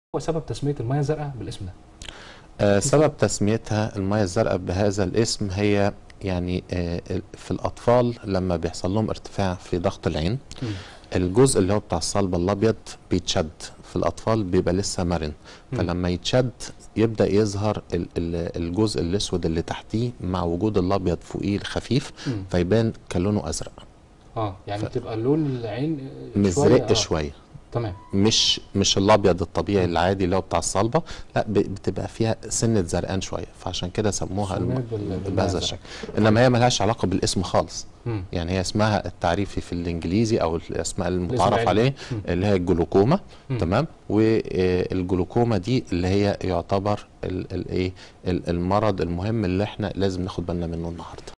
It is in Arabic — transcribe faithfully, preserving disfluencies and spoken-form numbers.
هو سبب تسمية المياه الزرقاء بالاسم ده؟ آه سبب تسميتها المياه الزرقاء بهذا الاسم هي يعني آه في الأطفال لما بيحصل لهم ارتفاع في ضغط العين، م. الجزء اللي هو بتاع الصلب الأبيض بيتشد في الأطفال، بيبقى لسه مرن، م. فلما يتشد يبدأ يظهر ال- ال- الجزء الأسود اللي تحتيه مع وجود الأبيض فوقيه الخفيف، م. فيبان كلونه أزرق. اه يعني ف- بتبقى لون العين شوية مزرق اه شوية، تمام. مش مش الابيض الطبيعي م. العادي اللي هو بتاع الصلبه، لا ب- بتبقى فيها سنه زرقان شويه، فعشان كده سموها الم... سميت بال- بالمياه بهذا الزرقاء. الشكل. انما هي ملهاش علاقه بالاسم خالص، م. يعني هي اسمها التعريفي في الانجليزي او الاسماء الاسم المتعارف العلمي. عليه م. اللي هي الجلوكوما. م. تمام. والجلوكوما دي اللي هي يعتبر الايه المرض المهم اللي احنا لازم ناخد بالنا منه النهارده.